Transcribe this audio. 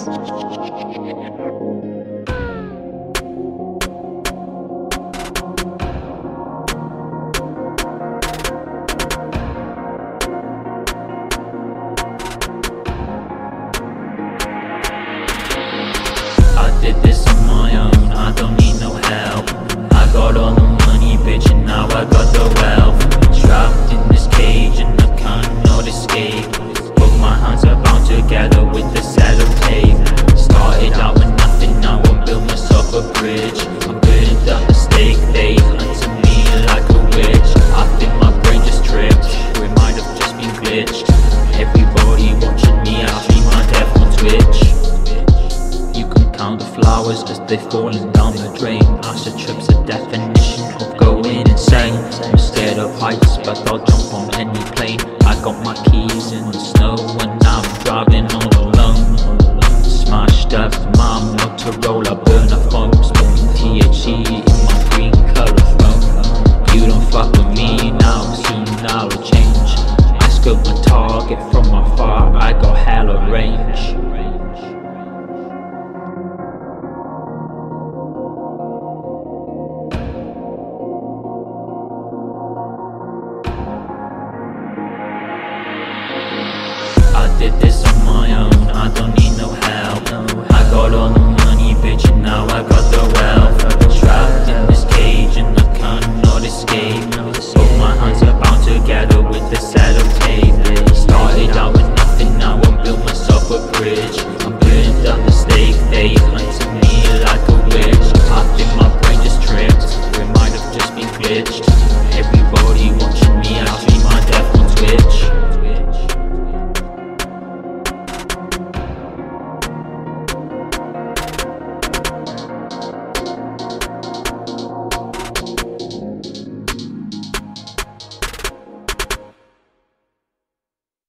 I did this on my own, I don't need no help. I got all the money, bitch, and now I got the wealth. Trapped in this cage and I cannot escape. Both my hands are bound together with the sellotape. Started out with nothing, now I build myself a bridge. I'm good at the stake, they hunted me like a witch. I think my brain just tripped, or it might have just been glitched. Everybody watching me, I see my death on Twitch. Count the flowers as they falling down the drain. Acid trips a definition of going insane. I'm scared of heights, but I'll jump on any plane. I got my keys in the snow and now I'm driving all alone. Smashed up my Motorola, burn a phone, smoking THC in my green colour phone. You don't fuck with me now, soon I'll change. I scope my target from afar, I got hella range. I did this on my own, I don't need no help. I got all the money, bitch, and now I got